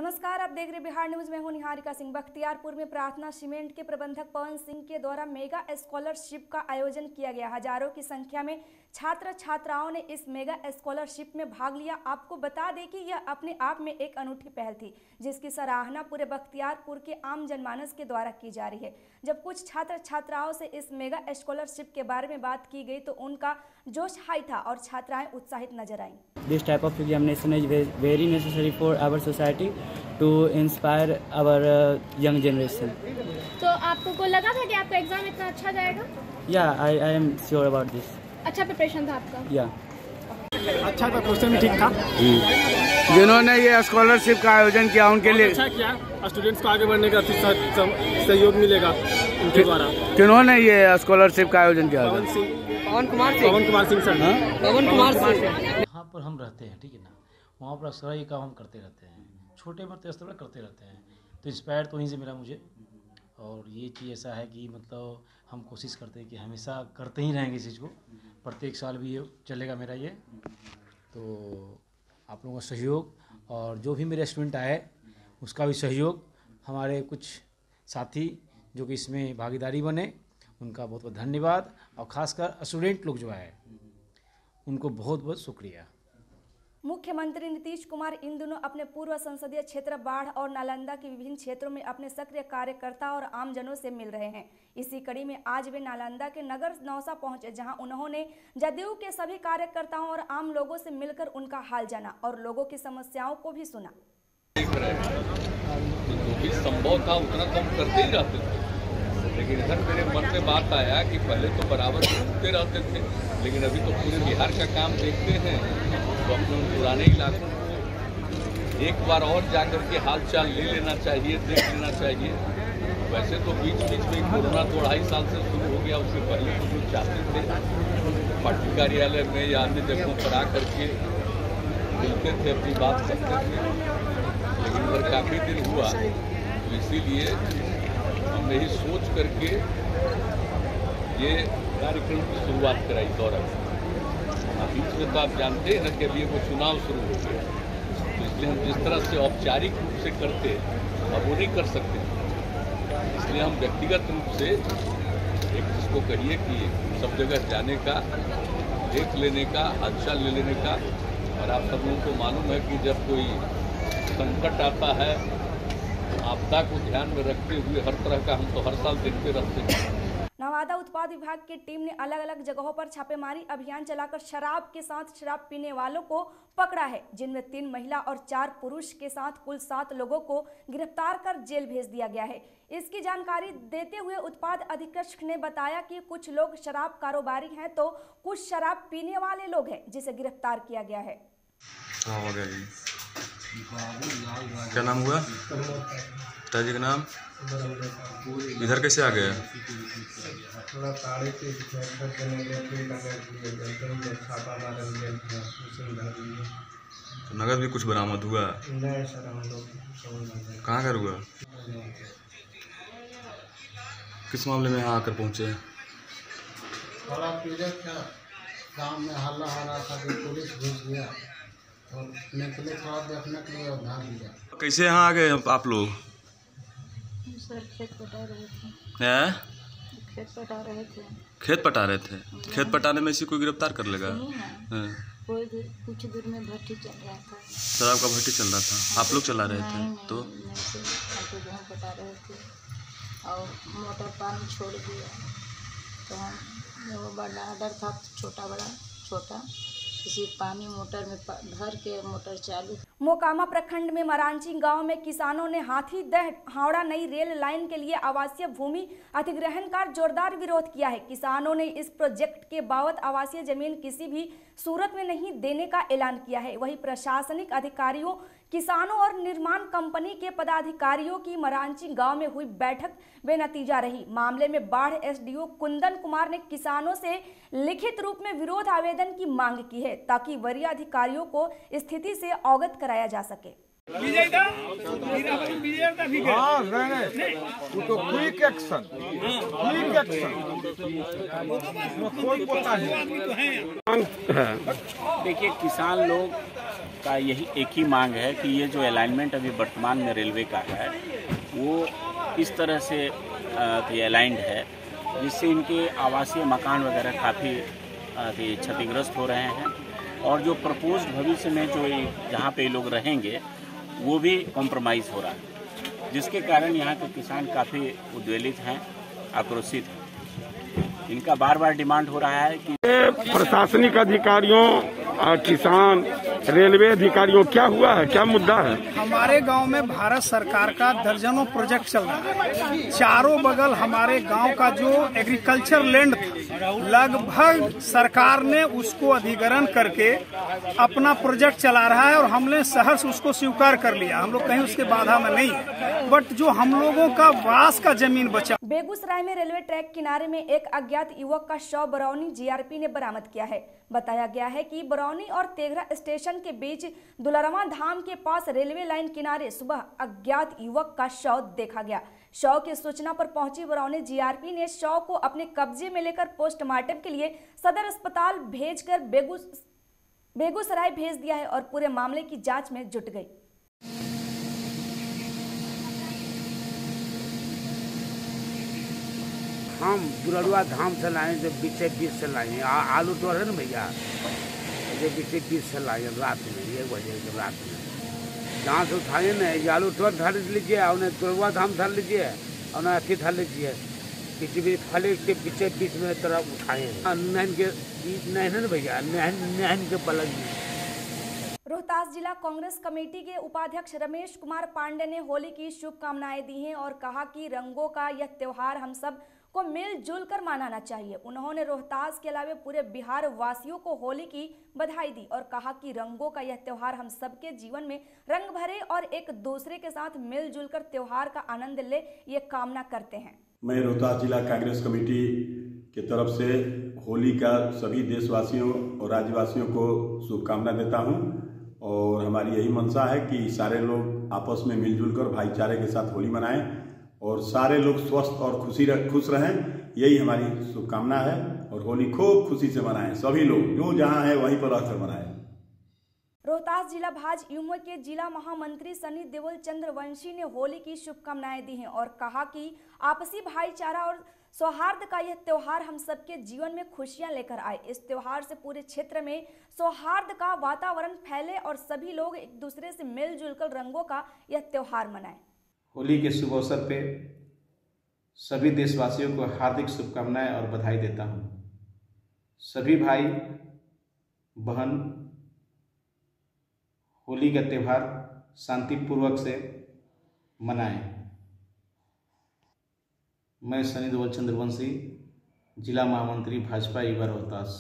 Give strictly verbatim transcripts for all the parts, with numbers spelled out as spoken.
नमस्कार, आप देख रहे बिहार न्यूज में हूं निहारिका सिंह। बख्तियारपुर में प्रार्थना सीमेंट के प्रबंधक पवन सिंह के द्वारा मेगा स्कॉलरशिप का आयोजन किया गया। हजारों की संख्या में छात्र छात्राओं ने इस मेगा स्कॉलरशिप में भाग लिया। आपको बता दें कि यह अपने आप में एक अनूठी पहल थी, जिसकी सराहना पूरे बख्तियारपुर के आम जनमानस के द्वारा की जा रही है। जब कुछ छात्र छात्राओं से इस मेगा स्कॉलरशिप के बारे में बात की गई तो उनका जोश हाई था और छात्राएं उत्साहित नजर आईं। This type of examination is very necessary for our society to inspire our uh, young generation. तो आपको को लगा था कि आपका एग्जाम इतना अच्छा जाएगा? Yeah, I I am sure about this. अच्छा प्रिपरेशन था आपका? Yeah. अच्छा था, क्वेश्चन ठीक था। जिन्होंने ये स्कॉलरशिप का आयोजन किया उनके लिए अच्छा किया, स्टूडेंट्स को आगे बढ़ने का सहयोग मिलेगा उनके द्वारा। किन्होंने ये स्कॉलरशिप का आयोजन किया? पवन सिंह पवन कुमार सिंह पवन कुमार सिंह सर। पवन कुमार सिंह यहाँ पर हम रहते हैं, ठीक है ना, वहाँ पर अक्सर ये काम हम करते रहते हैं, छोटे मोटे स्तर पर करते रहते हैं, तो इंस्पायर तो वहीं से मिला मुझे। और ये चीज़ ऐसा है कि मतलब हम कोशिश करते हैं कि हमेशा करते ही रहेंगे इस चीज़ को, प्रत्येक साल भी ये चलेगा मेरा ये। तो आप लोगों का सहयोग और जो भी मेरे स्टूडेंट आए उसका भी सहयोग, हमारे कुछ साथी जो कि इसमें भागीदारी बने उनका बहुत बहुत धन्यवाद, और ख़ासकर स्टूडेंट लोग जो आए उनको बहुत बहुत शुक्रिया। मुख्यमंत्री नीतीश कुमार इन दिनों अपने पूर्व संसदीय क्षेत्र बाढ़ और नालंदा के विभिन्न क्षेत्रों में अपने सक्रिय कार्यकर्ता और आमजनों से मिल रहे हैं। इसी कड़ी में आज वे नालंदा के नगर नौसा पहुंचे, जहां उन्होंने जदयू के सभी कार्यकर्ताओं और आम लोगों से मिलकर उनका हाल जाना और लोगों की समस्याओं को भी सुना। जो भी संभव था उतना तो हम करते ही रहते थे, लेकिन इधर मेरे मन में बात आया कि पहले तो बराबर घूमते रहते थे, लेकिन अभी तो पूरे बिहार का काम देखते हैं, तो अपने उन पुराने इलाकों को एक बार और जाकर के हाल चाल ले लेना चाहिए, देख लेना चाहिए। वैसे तो बीच बीच में कोरोना तो अढ़ाई साल से शुरू हो गया, उससे पहले तो जो चाहते थे पार्टी कार्यालय में या अन्य जगहों पर आकर के मिलते थे, अपनी बात करते थे, लेकिन उधर काफ़ी दिन हुआ, तो इसीलिए हमने ही सोच करके ये कार्यक्रम की शुरुआत कराई दौरा। अब बीच में तो आप जानते हैं ना कि अभी वो चुनाव शुरू हो गया, तो इसलिए हम जिस तरह से औपचारिक रूप से करते अब वो नहीं कर सकते, इसलिए हम व्यक्तिगत रूप से एक जिसको कहिए कि सब जगह जाने का, देख लेने का, हालचाल ले लेने का। और आप सब लोगों को मालूम है कि जब कोई संकट आता है, आपदा को ध्यान में रखते हुए हर तरह का हम तो हर साल देखते रहते हैं। नवादा उत्पाद विभाग की टीम ने अलग अलग जगहों पर छापेमारी अभियान चलाकर शराब के साथ शराब पीने वालों को पकड़ा है, जिनमें तीन महिला और चार पुरुष के साथ कुल सात लोगों को गिरफ्तार कर जेल भेज दिया गया है। इसकी जानकारी देते हुए उत्पाद अधीक्षक ने बताया कि कुछ लोग शराब कारोबारी हैं तो कुछ शराब पीने वाले लोग हैं, जिसे गिरफ्तार किया गया है। क्या नाम हुआ पिताजी का नाम? इधर कैसे आ गए? तो नगद भी कुछ बरामद हुआ? कहाँ कर हुआ? किस मामले में यहाँ आकर पहुँचे? गाँव में हल्ला हो रहा था, पुलिस घुस गया और निकले थोड़ा देखने के लिए भाग गया। कैसे यहाँ आ गए आप लोग? सर खेत पटा रहे थे। हैं? खेत पटा रहे थे। खेत पटा रहे थे? खेत पटाने में इसी कोई गिरफ्तार कर लेगा? कोई कुछ दूर में भट्टी चल रहा था, शराब का भट्टी चल रहा था, आप लोग चला रहे थे? तो गेहूँ पटा रहे थे और मोटर पानी छोड़ दिया, तो हम वो बड़ा डर था, छोटा बड़ा छोटा किसी पानी मोटर में भर के मोटर चालू। मोकामा प्रखंड में मरांची गांव में किसानों ने हाथीदह हावड़ा नई रेल लाइन के लिए आवासीय भूमि अधिग्रहण का जोरदार विरोध किया है। किसानों ने इस प्रोजेक्ट के बाबत आवासीय जमीन किसी भी सूरत में नहीं देने का ऐलान किया है। वहीं प्रशासनिक अधिकारियों, किसानों और निर्माण कंपनी के पदाधिकारियों की मरांची गांव में हुई बैठक बेनतीजा रही। मामले में बाढ़ एसडीओ कुंदन कुमार ने किसानों से लिखित रूप में विरोध आवेदन की मांग की है, ताकि वरीय अधिकारियों को स्थिति से अवगत कराया जा सके। देखिए, किसान लोग का यही एक ही मांग है कि ये जो अलाइनमेंट अभी वर्तमान में रेलवे का है वो इस तरह से अलाइंड है जिससे इनके आवासीय मकान वगैरह काफ़ी क्षतिग्रस्त हो रहे हैं और जो प्रपोज्ड भविष्य में जो जहाँ पे लोग रहेंगे वो भी कॉम्प्रोमाइज़ हो रहा है, जिसके कारण यहाँ के किसान काफ़ी उद्वेलित हैं, आक्रोशित हैं। इनका बार बार डिमांड हो रहा है कि प्रशासनिक अधिकारियों और किसान रेलवे अधिकारियों क्या हुआ है, क्या मुद्दा है? हमारे गांव में भारत सरकार का दर्जनों प्रोजेक्ट चल रहा है। चारों बगल हमारे गांव का जो एग्रीकल्चर लैंड था लगभग सरकार ने उसको अधिग्रहण करके अपना प्रोजेक्ट चला रहा है और हमने शहर से उसको स्वीकार कर लिया। हम लोग कहीं उसके बाधा में नहीं है, बट जो हम लोगों का वास का जमीन बचा। बेगूसराय में रेलवे ट्रैक किनारे में एक अज्ञात युवक का शव बरौनी जीआरपी ने बरामद किया है। बताया गया है कि बरौनी और तेघरा स्टेशन के बीच दुलरवा धाम के पास रेलवे लाइन किनारे सुबह अज्ञात युवक का शव देखा गया। शव की सूचना पर पहुंची बरौनी जीआरपी ने शव को अपने कब्जे में लेकर पोस्टमार्टम के लिए सदर अस्पताल भेजकर बेगूस बेगूसराय भेज दिया है और पूरे मामले की जांच में जुट गई। हम दुलरुआ धाम से लाए जो बीचे बीस से लाए आलू तो है ना भैया, जो बीचे बीस से लाए रात में एक बजे के रात में जहाँ से उठाए ना आलू तो धर लीजिए और उन्हें दुलरुआ धाम धर लीजिए और उन्हें अथी धर लीजिए किसी भी फले के बीचे बीच में तरफ उठाए नहन के नहन भैया नहन नहन के पलक में। रोहतास जिला कांग्रेस कमेटी के उपाध्यक्ष रमेश कुमार पांडे ने होली की शुभकामनाएं दी हैं और कहा कि रंगों का यह त्योहार हम सब को मिलजुल कर मनाना चाहिए। उन्होंने रोहतास के अलावा पूरे बिहार वासियों को होली की बधाई दी और कहा कि रंगों का यह त्योहार हम सबके जीवन में रंग भरे और एक दूसरे के साथ मिलजुल कर त्योहार का आनंद ले, ये कामना करते हैं। मैं रोहतास जिला कांग्रेस कमेटी की तरफ से होली का सभी देशवासियों और राज्यवासियों को शुभकामना देता हूं और हमारी यही मंशा है कि सारे लोग आपस में मिलजुल कर भाईचारे के साथ होली मनाएं और सारे लोग स्वस्थ और खुशी खुश रहें, यही हमारी शुभकामना है। और होली खूब खुशी से मनाएं, सभी लोग जो जहां है वहीं पर रहकर मनाएं। रोहतास जिला भाजयुमो के जिला महामंत्री सनी देवल चंद्रवंशी ने होली की शुभकामनाएं दी हैं और कहा कि आपसी भाईचारा और सौहार्द का यह त्योहार हम सबके जीवन में खुशियां लेकर आए। इस त्योहार से पूरे क्षेत्र में सौहार्द का वातावरण फैले और सभी लोग एक दूसरे से मिलजुल कर रंगों का यह त्योहार मनाएं। होली के शुभ अवसर पे सभी देशवासियों को हार्दिक शुभकामनाएं और बधाई देता हूं। सभी भाई बहन होली का त्यौहार शांतिपूर्वक से मनाएं। मैं सनी देवल चंद्रवंशी, जिला महामंत्री भाजपा युवा रोहतास।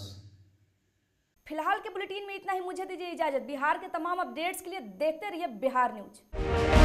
फिलहाल के बुलेटिन में इतना ही। मुझे दीजिए इजाजत। बिहार के तमाम अपडेट्स के लिए देखते रहिए बिहार न्यूज।